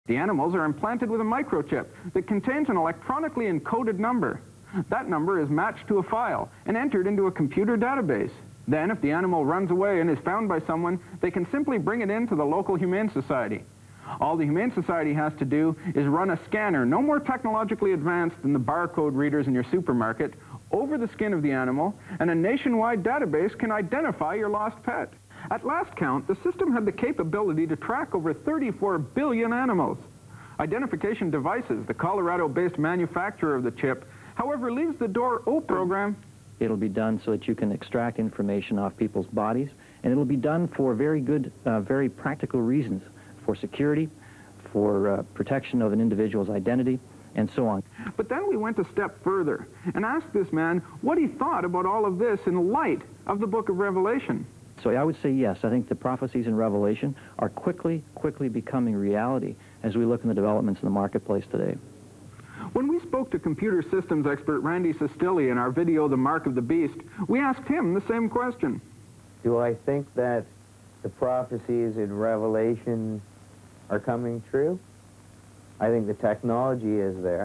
The animals are implanted with a microchip that contains an electronically encoded number. That number is matched to a file and entered into a computer database. Then, if the animal runs away and is found by someone, they can simply bring it into the local Humane Society. All the Humane Society has to do is run a scanner, no more technologically advanced than the barcode readers in your supermarket, over the skin of the animal, and a nationwide database can identify your lost pet. At last count, the system had the capability to track over 34 billion animals. Identification Devices, the Colorado-based manufacturer of the chip, however, leaves the door open. Program. It'll be done so that you can extract information off people's bodies, and it'll be done for very good, very practical reasons, for security, for protection of an individual's identity, and so on. But then we went a step further and asked this man what he thought about all of this in light of the book of Revelation. So I would say yes, I think the prophecies in Revelation are quickly becoming reality as we look in the developments in the marketplace today. When we spoke to computer systems expert Randy Sestilli in our video, The Mark of the Beast, we asked him the same question. Do I think that the prophecies in Revelation are coming true? I think the technology is there.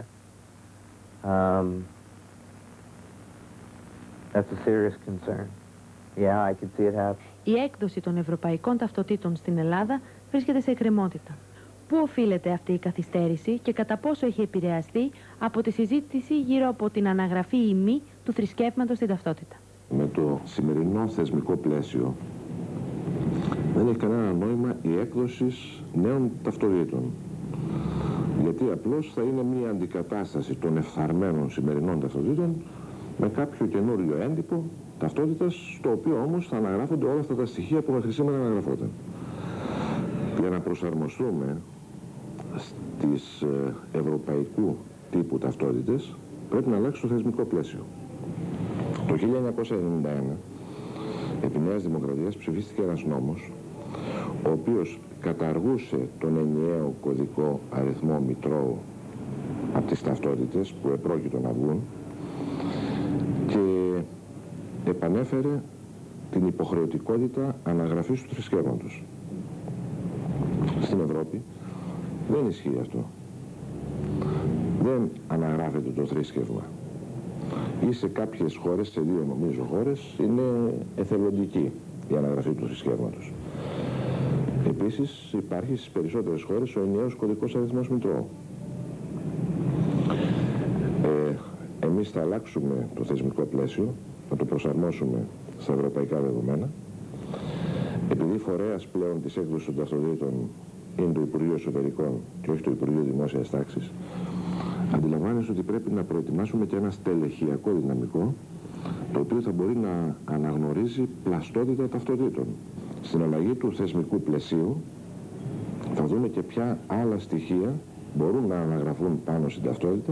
That's a serious concern. Yeah, I can see it happen. Η έκδοση των ευρωπαϊκών ταυτοτήτων στην Ελλάδα βρίσκεται σε εκκρεμότητα. Πού οφείλεται αυτή η καθυστέρηση και κατά πόσο έχει επηρεαστεί από τη συζήτηση γύρω από την αναγραφή ή μη του θρησκεύματος στην ταυτότητα? Με το σημερινό θεσμικό πλαίσιο δεν έχει κανένα νόημα η έκδοση νέων ταυτοτήτων. Γιατί απλώς θα είναι μια αντικατάσταση των εφθαρμένων σημερινών ταυτοτήτων με κάποιο καινούριο έντυπο ταυτότητας, στο οποίο όμως θα αναγράφονται όλα αυτά τα στοιχεία που μέχρι σήμερα αναγραφόταν. Για να προσαρμοστούμε στις ευρωπαϊκού τύπου ταυτότητες πρέπει να αλλάξει το θεσμικό πλαίσιο. Το 1991 επί Νέας Δημοκρατίας ψηφίστηκε ένας νόμος ο οποίος καταργούσε τον ενιαίο κωδικό αριθμό μητρώου από τις ταυτότητες που επρόκειτο να βγουν και επανέφερε την υποχρεωτικότητα αναγραφής του θρησκεύματος. Στην Ευρώπη δεν ισχύει αυτό. Δεν αναγράφεται το θρήσκευμα. Ή σε κάποιες χώρες, σε δύο νομίζω χώρες, είναι εθελοντική η αναγραφή του θρησκεύματος. Επίσης υπάρχει στις περισσότερες χώρες ο ενιαίος κωδικός αριθμός μητρώου. Εμείς θα αλλάξουμε το θεσμικό πλαίσιο, θα το προσαρμόσουμε στα ευρωπαϊκά δεδομένα. Επειδή φορέας πλέον της έκδοσης των ταυτοτήτων είναι το Υπουργείο Εσωτερικών και όχι το Υπουργείο Δημόσιας Τάξης, αντιλαμβάνεστε ότι πρέπει να προετοιμάσουμε και ένα στελεχειακό δυναμικό, το οποίο θα μπορεί να αναγνωρίζει πλαστότητα ταυτοτήτων. Στην αλλαγή του θεσμικού πλαισίου θα δούμε και ποια άλλα στοιχεία μπορούν να αναγραφούν πάνω στην ταυτότητα,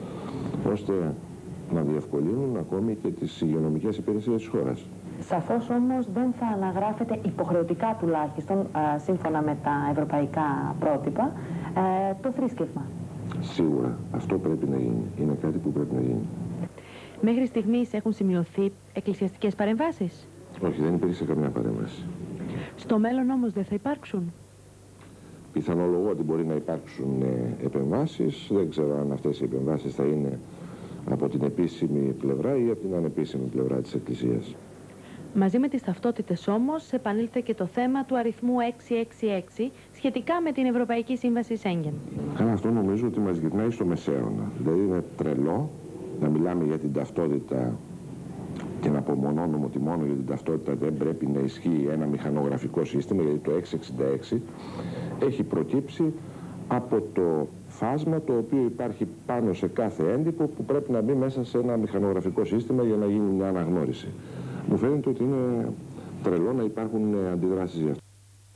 ώστε να διευκολύνουν ακόμη και τις υγειονομικές υπηρεσίες της χώρας. Σαφώς όμως δεν θα αναγράφεται υποχρεωτικά τουλάχιστον, σύμφωνα με τα ευρωπαϊκά πρότυπα, το θρήσκευμα. Σίγουρα. Αυτό πρέπει να γίνει. Είναι κάτι που πρέπει να γίνει. Μέχρι στιγμής έχουν σημειωθεί εκκλησιαστικές παρεμβάσεις? Όχι, δεν υπήρξε καμία παρέμβαση. Στο μέλλον όμως δεν θα υπάρξουν? Πιθανολογώ ότι μπορεί να υπάρξουν επεμβάσεις. Δεν ξέρω αν αυτές οι επεμβάσεις θα είναι από την επίσημη πλευρά ή από την ανεπίσημη πλευρά της Εκκλησίας. Μαζί με τις ταυτότητες όμως επανήλθε και το θέμα του αριθμού 666 σχετικά με την Ευρωπαϊκή Σύμβαση Σέγγεν. Αυτό νομίζω ότι μας γυρνάει στο μεσαίωνα. Δηλαδή είναι τρελό να μιλάμε για την ταυτότητα και να απομονώνουμε ότι μόνο για την ταυτότητα δεν πρέπει να ισχύει ένα μηχανογραφικό σύστημα, γιατί το 666 έχει προκύψει από το φάσμα το οποίο υπάρχει πάνω σε κάθε έντυπο που πρέπει να μπει μέσα σε ένα μηχανογραφικό σύστημα για να γίνει μια αναγνώριση. Μου φαίνεται ότι είναι τρελό να υπάρχουν αντιδράσεις γι' αυτό.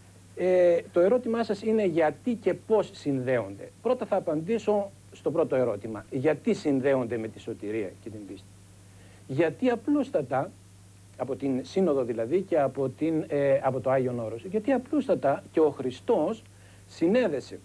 Το ερώτημά σας είναι γιατί και πώς συνδέονται. Πρώτα θα απαντήσω στο πρώτο ερώτημα. Γιατί συνδέονται με τη σωτηρία και την πίστη? Γιατί απλούστατα, από την Σύνοδο δηλαδή και από το Άγιον Όρος, γιατί απλούστατα και ο Χριστός συνέδεσε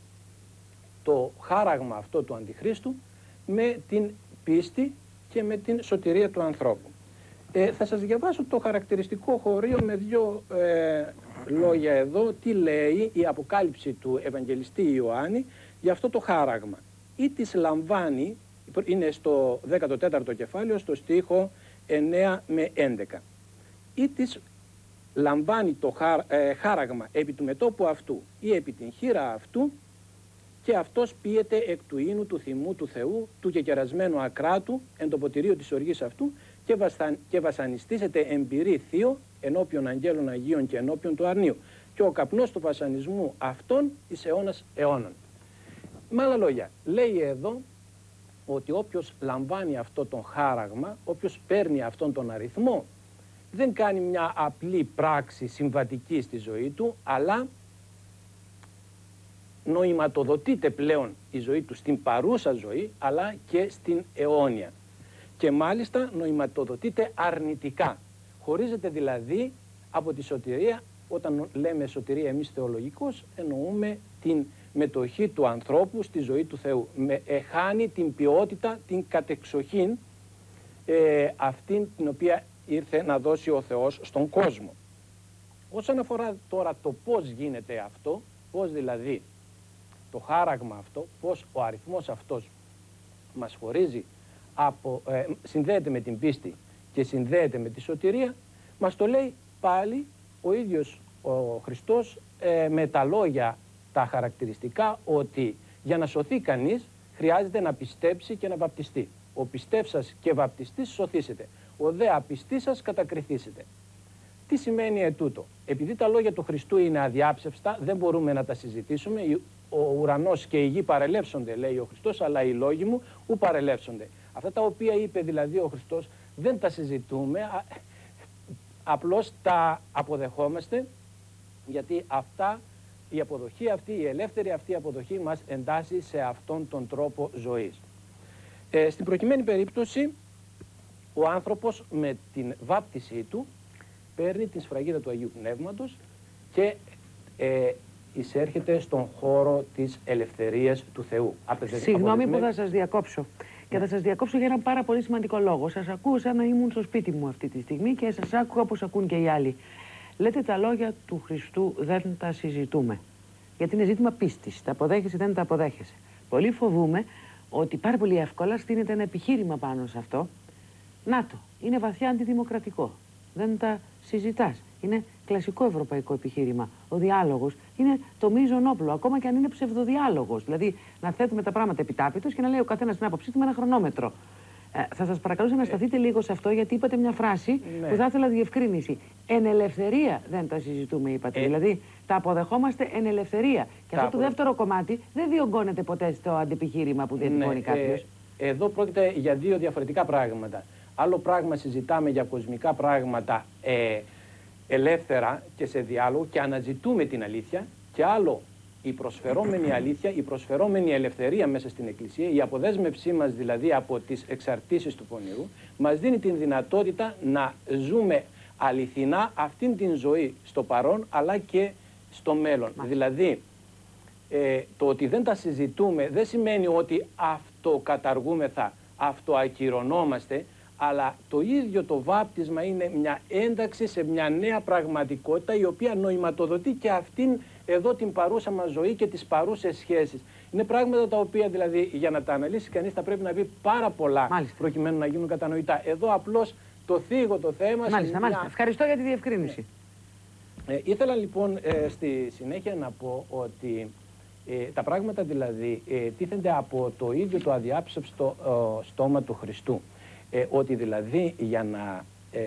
το χάραγμα αυτό του Αντιχρίστου με την πίστη και με την σωτηρία του ανθρώπου. Θα σας διαβάσω το χαρακτηριστικό χωρίο με δύο λόγια εδώ, τι λέει η Αποκάλυψη του Ευαγγελιστή Ιωάννη για αυτό το χάραγμα. Ή τις λαμβάνει, είναι στο 14ο κεφάλαιο, στο στίχο 9 με 11. Ή τις λαμβάνει το χάραγμα επί του μετώπου αυτού ή επί την χείρα αυτού, και αυτός πίεται εκ του ίνου του θυμού του Θεού, του κεκερασμένου ακράτου, εν το ποτηρίο της οργής αυτού, και βασανιστήσεται εμπειρή θείο, ενώπιον αγγέλων Αγίων και ενώπιον του αρνίου. Και ο καπνός του βασανισμού αυτών εις αιώνας αιώνων. Με άλλα λόγια, λέει εδώ ότι όποιος λαμβάνει αυτό τον χάραγμα, όποιος παίρνει αυτόν τον αριθμό, δεν κάνει μια απλή πράξη συμβατική στη ζωή του, αλλά νοηματοδοτείται πλέον η ζωή του στην παρούσα ζωή, αλλά και στην αιώνια. Και μάλιστα νοηματοδοτείται αρνητικά. Χωρίζεται δηλαδή από τη σωτηρία. Όταν λέμε σωτηρία εμείς θεολογικώς, εννοούμε την μετοχή του ανθρώπου στη ζωή του Θεού. Χάνει την ποιότητα, την κατεξοχήν, αυτήν την οποία ήρθε να δώσει ο Θεός στον κόσμο. Όσον αφορά τώρα το πώς γίνεται αυτό, πώς δηλαδή το χάραγμα αυτό, πώς ο αριθμός αυτός μας χωρίζει, συνδέεται με την πίστη και συνδέεται με τη σωτηρία, μας το λέει πάλι ο ίδιος ο Χριστός με τα λόγια τα χαρακτηριστικά, ότι για να σωθεί κανείς χρειάζεται να πιστέψει και να βαπτιστεί. Ο πιστεύσας και βαπτιστής σωθήσετε, ο δε απιστής σας κατακριθήσετε. Τι σημαίνει ετούτο? Επειδή τα λόγια του Χριστού είναι αδιάψευστα, δεν μπορούμε να τα συζητήσουμε. Ο ουρανός και η γη παρελεύσονται, λέει ο Χριστός, αλλά οι λόγοι μου ου παρελεύσονται. Αυτά τα οποία είπε δηλαδή ο Χριστός δεν τα συζητούμε, απλώς τα αποδεχόμαστε, γιατί η αποδοχή αυτή, η ελεύθερη αυτή αποδοχή μας εντάσσει σε αυτόν τον τρόπο ζωής. Στην προκειμένη περίπτωση, ο άνθρωπος με την βάπτισή του παίρνει την σφραγίδα του Αγίου Πνεύματος και εισέρχεται στον χώρο της ελευθερίας του Θεού. Συγγνώμη που θα σας διακόψω. Και θα σας διακόψω για έναν πάρα πολύ σημαντικό λόγο. Σας ακούω σαν να ήμουν στο σπίτι μου αυτή τη στιγμή και σας άκουγα όπως ακούν και οι άλλοι. Λέτε τα λόγια του Χριστού δεν τα συζητούμε. Γιατί είναι ζήτημα πίστης. Τα αποδέχεσαι, δεν τα αποδέχεσαι. Πολύ φοβούμαι ότι πάρα πολύ εύκολα στείνεται ένα επιχείρημα πάνω σε αυτό. Να το, είναι βαθιά αντιδημοκρατικό. Δεν τα συζητάς. Είναι κλασικό ευρωπαϊκό επιχείρημα. Ο διάλογος είναι το μείζον όπλο, ακόμα και αν είναι ψευδοδιάλογος. Δηλαδή να θέτουμε τα πράγματα επιτάπητος και να λέει ο καθένας την άποψή του με ένα χρονόμετρο. Θα σας παρακαλούσα να σταθείτε λίγο σε αυτό, γιατί είπατε μια φράση που θα ήθελα διευκρίνηση. Εν ελευθερία δεν τα συζητούμε, είπατε. Δηλαδή τα αποδεχόμαστε εν ελευθερία. Και αυτό το δεύτερο κομμάτι δεν διωγγώνεται ποτέ στο αντιπιχείρημα που διατυπώνει κάποιος. Εδώ πρόκειται για δύο διαφορετικά πράγματα. Άλλο πράγμα συζητάμε για κοσμικά πράγματα ελεύθερα και σε διάλογο και αναζητούμε την αλήθεια, και άλλο η προσφερόμενη αλήθεια, η προσφερόμενη ελευθερία μέσα στην Εκκλησία, η αποδέσμευσή μας δηλαδή από τις εξαρτήσεις του πονηρού, μας δίνει την δυνατότητα να ζούμε αληθινά αυτήν την ζωή στο παρόν αλλά και στο μέλλον. Δηλαδή, το ότι δεν τα συζητούμε δεν σημαίνει ότι αυτοκαταργούμεθα, αυτοακυρωνόμαστε, αλλά το ίδιο το βάπτισμα είναι μια ένταξη σε μια νέα πραγματικότητα, η οποία νοηματοδοτεί και αυτήν εδώ την παρούσα μας ζωή και τις παρούσες σχέσεις. Είναι πράγματα τα οποία δηλαδή για να τα αναλύσει κανείς θα πρέπει να πει πάρα πολλά προκειμένου να γίνουν κατανοητά. Εδώ απλώς το θίγω το θέμα. Μάλιστα. Ευχαριστώ για τη διευκρίνηση. Ήθελα λοιπόν στη συνέχεια να πω ότι τα πράγματα δηλαδή τίθενται από το ίδιο το αδιάψευστο στόμα του Χριστού. Ότι δηλαδή για να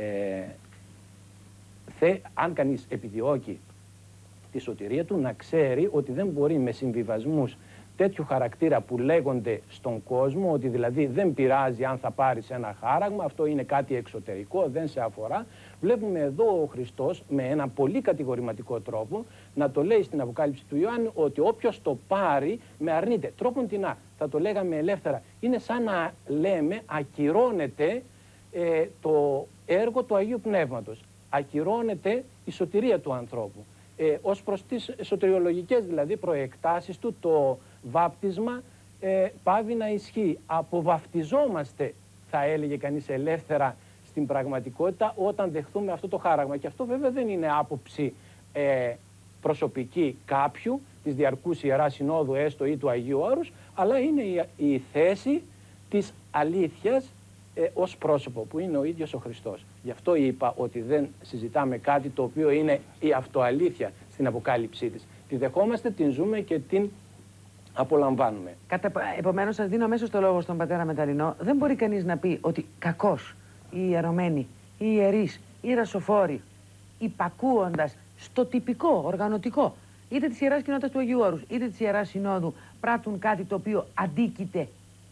αν κανείς επιδιώκει τη σωτηρία του, να ξέρει ότι δεν μπορεί με συμβιβασμούς τέτοιου χαρακτήρα που λέγονται στον κόσμο, ότι δηλαδή δεν πειράζει αν θα πάρεις ένα χάραγμα, αυτό είναι κάτι εξωτερικό, δεν σε αφορά. Βλέπουμε εδώ ο Χριστός με ένα πολύ κατηγορηματικό τρόπο να το λέει στην Αποκάλυψη του Ιωάννη ότι όποιος το πάρει με αρνείται. Τρόπον τεινά, θα το λέγαμε ελεύθερα, είναι σαν να λέμε ακυρώνεται το έργο του Αγίου Πνεύματος. Ακυρώνεται η σωτηρία του ανθρώπου. Ως προς τις σωτηριολογικές δηλαδή προεκτάσεις του, το βάπτισμα πάβει να ισχύει. Αποβαπτιζόμαστε, θα έλεγε κανείς ελεύθερα, στην πραγματικότητα όταν δεχθούμε αυτό το χάραγμα. Και αυτό βέβαια δεν είναι άποψη προσωπική κάποιου, της διαρκούς Ιεράς Συνόδου έστω ή του Αγίου Όρους, αλλά είναι η θέση της αλήθειας ως πρόσωπο, που είναι ο ίδιος ο Χριστός. Γι' αυτό είπα ότι δεν συζητάμε κάτι το οποίο είναι η αυτοαλήθεια στην αποκάλυψή της. Τη δεχόμαστε, την ζούμε και την απολαμβάνουμε. Επομένως, σας δίνω αμέσως το λόγο στον πατέρα Μεταληνό. Δεν μπορεί κανείς να πει ότι κακώς οι ιερωμένοι, οι ιερείς, οι ιερασοφόροι, υπακούοντας στο τυπικό, οργανωτικό, είτε της Ιεράς Κοινότητας του Αγίου Όρους, είτε της Ιεράς Συνόδου, πράττουν κάτι το οποίο αντίκειται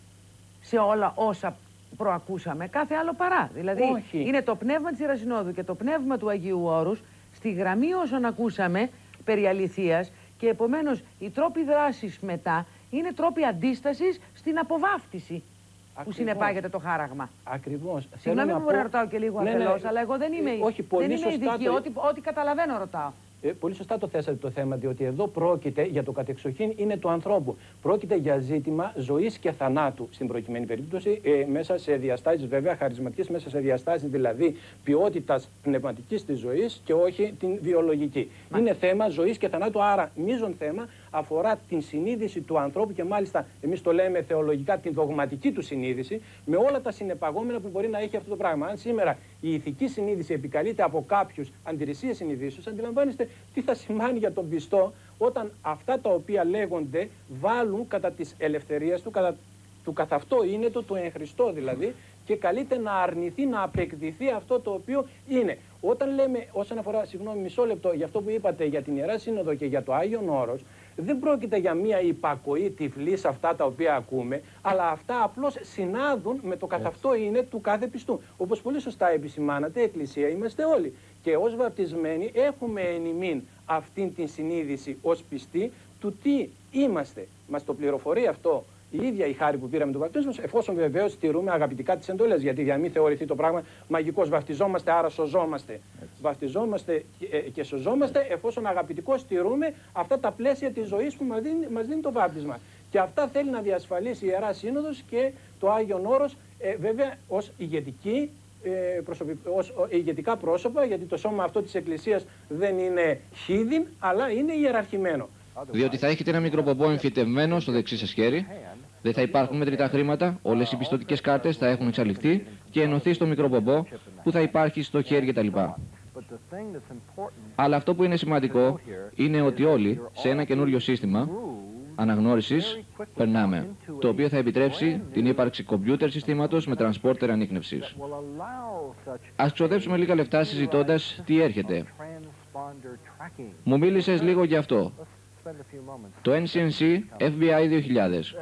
σε όλα όσα προακούσαμε, κάθε άλλο παρά. Δηλαδή, είναι το πνεύμα της Ιεράς Συνόδου και το πνεύμα του Αγίου Όρους στη γραμμή όσων ακούσαμε περί αληθείας, και επομένως οι τρόποι δράσης μετά είναι τρόποι αντίστασης στην αποβάφτιση που συνεπάγεται το χάραγμα. Ακριβώς. Συγγνώμη που ρωτάω και λίγο αφελώς, αλλά εγώ δεν είμαι ειδική. Ό,τι καταλαβαίνω ρωτάω. Πολύ σωστά το θέσατε το θέμα, διότι εδώ πρόκειται για το κατεξοχήν είναι του ανθρώπου. Πρόκειται για ζήτημα ζωής και θανάτου στην προκειμένη περίπτωση, μέσα σε διαστάσεις βέβαια χαρισματικές, μέσα σε διαστάσεις δηλαδή ποιότητας πνευματικής της ζωής και όχι την βιολογική. Είναι θέμα ζωής και θανάτου, άρα μείζον θέμα αφορά την συνείδηση του ανθρώπου και μάλιστα εμείς το λέμε θεολογικά την δογματική του συνείδηση, με όλα τα συνεπαγόμενα που μπορεί να έχει αυτό το πράγμα. Αν σήμερα η ηθική συνείδηση επικαλείται από κάποιους αντιρρησίες συνειδήσεως, αντιλαμβάνεστε τι θα σημαίνει για τον πιστό όταν αυτά τα οποία λέγονται βάλουν κατά της ελευθερίας του, κατά του καθ' αυτό είναι το εν Χριστώ δηλαδή, και καλείται να αρνηθεί, να απεκδηθεί αυτό το οποίο είναι. Όταν λέμε, όσον αφορά, συγγνώμη, μισό λεπτό, για αυτό που είπατε για την Ιερά Σύνοδο και για το Άγιον Όρος, δεν πρόκειται για μία υπακοή τυφλή σε αυτά τα οποία ακούμε, αλλά αυτά απλώς συνάδουν με το καθ' αυτό είναι του κάθε πιστού. Όπως πολύ σωστά επισημάνατε, Εκκλησία είμαστε όλοι. Και ως βαπτισμένοι έχουμε εν ημίν αυτήν την συνείδηση ως πιστοί του τι είμαστε. Μας το πληροφορεί αυτό η ίδια η χάρη που πήραμε τον βαπτισμό, εφόσον βεβαίως τηρούμε αγαπητικά τις εντολές. Γιατί για να μην θεωρηθεί το πράγμα μαγικός, βαπτιζόμαστε, άρα σωζόμαστε. Βαπτιζόμαστε και σωζόμαστε εφόσον αγαπητικώς τηρούμε αυτά τα πλαίσια της ζωής που μας δίνει το βάπτισμα. Και αυτά θέλει να διασφαλίσει η Ιερά Σύνοδος και το Άγιον Όρος, βέβαια ως ηγετικά πρόσωπα, γιατί το σώμα αυτό της Εκκλησίας δεν είναι χίδιν, αλλά είναι ιεραρχημένο. Διότι θα έχετε ένα μικρό πομπό εμφυτευμένο στο δεξί σας χέρι, δεν θα υπάρχουν μετρητά χρήματα, όλες οι πιστωτικές κάρτες θα έχουν εξαλειφθεί και ενωθεί στο μικρό πομπό που θα υπάρχει στο χέρι κτλ. Αλλά αυτό που είναι σημαντικό είναι ότι όλοι σε ένα καινούριο σύστημα αναγνώρισης περνάμε, το οποίο θα επιτρέψει την ύπαρξη κομπιούτερ συστήματος με τρανσπόρτερ ανίκνευσης. Ας ξοδέψουμε λίγα λεφτά συζητώντας τι έρχεται. Μου μίλησες λίγο για αυτό. Το NCNC FBI 2000.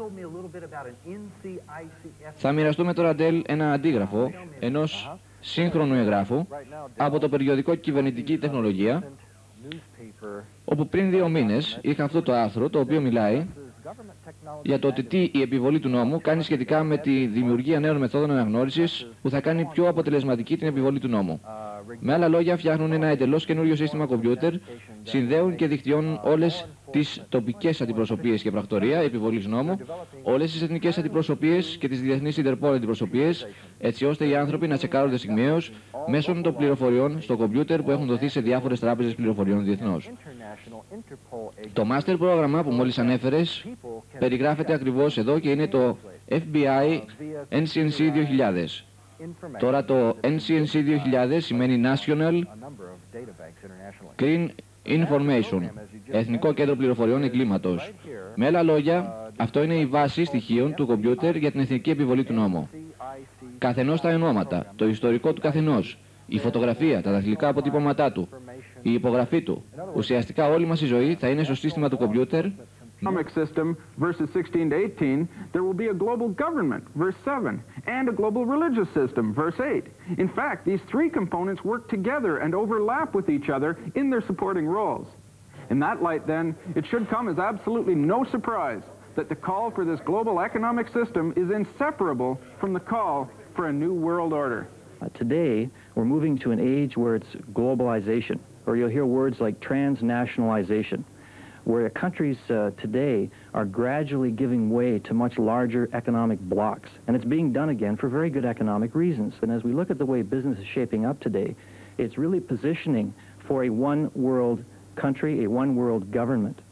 Θα μοιραστούμε τώρα, Ντέλ, ένα αντίγραφο ενός σύγχρονου εγγράφου από το περιοδικό Κυβερνητική Τεχνολογία, όπου πριν 2 μήνες είχα αυτό το άρθρο το οποίο μιλάει για το ότι τι η επιβολή του νόμου κάνει σχετικά με τη δημιουργία νέων μεθόδων αναγνώρισης που θα κάνει πιο αποτελεσματική την επιβολή του νόμου. Με άλλα λόγια, φτιάχνουν ένα εντελώς καινούριο σύστημα κομπιούτερ, συνδέουν και δικτυώνουν όλες τις τοπικές αντιπροσωπείες και πρακτορεία επιβολής νόμου, όλες τις εθνικές αντιπροσωπείες και τις διεθνείς Ιντερπόλ αντιπροσωπείες, έτσι ώστε οι άνθρωποι να τσεκάρονται στιγμίως μέσω των πληροφοριών στο κομπιούτερ που έχουν δοθεί σε διάφορες τράπεζες πληροφοριών διεθνώς. Το master πρόγραμμα που μόλις ανέφερες περιγράφεται ακριβώς εδώ και είναι το FBI NCNC 2000. Τώρα το NCNC 2000 σημαίνει National Clean Information, Εθνικό Κέντρο Πληροφοριών Εγκλήματος. Με άλλα λόγια, αυτό είναι η βάση στοιχείων του κομπιούτερ για την εθνική επιβολή του νόμου. Καθενός τα ονόματα, το ιστορικό του καθενός, η φωτογραφία, τα δαχτυλικά αποτυπώματά του, η υπογραφή του. Ουσιαστικά όλη μας η ζωή θα είναι στο σύστημα του κομπιούτερ. Economic system, verses 16 to 18, there will be a global government, verse 7, and a global religious system, verse 8. In fact, these 3 components work together and overlap with each other in their supporting roles. In that light, then, it should come as absolutely no surprise that the call for this global economic system is inseparable from the call for a new world order. Today, we're moving to an age where it's globalization, or you'll hear words like transnationalization, where countries today are gradually giving way to much larger economic blocks. And it's being done again for very good economic reasons. And as we look at the way business is shaping up today, it's really positioning for a one-world country, a one world government.